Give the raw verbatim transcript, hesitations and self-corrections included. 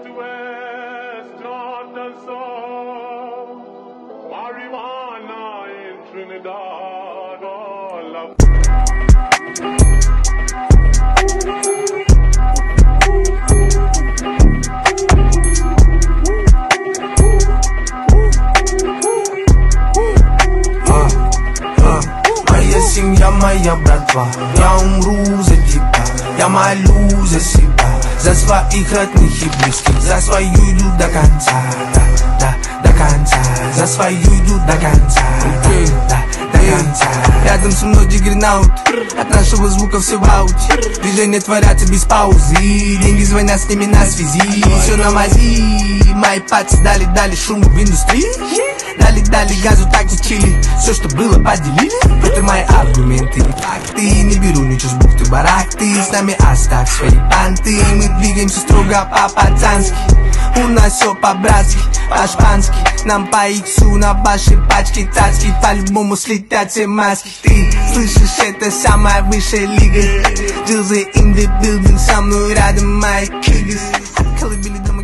east, west, north and south. Marijuana in Trinidad, all of Семья моя, братва, я умру за тебя, я молю за себя, за своих родных и близких, за свою иду до конца, да, да, до конца, за свою иду до конца, да, да, до конца. Рядом со мной дигрinaut, от нашего звука все в ауте, движения творятся без паузы, деньги звонят с ними на связи, все на мази, мои пальцы дали-дали шуму в индустрии. Дали-дали газу, так зачили, все, что было, поделили. Это мои аргументы и факты. Не беру ничего с бухты-барахты. С нами оставь свои банты. Мы двигаемся строго по-пацански. У нас все по-братски, по-шпански. Нам по иксу на вашей пачке цацки. По-любому слетят все маски. Ты слышишь, это самая высшая лига. Джилзы in the building, со мной рядом мои кигас. От колыбели до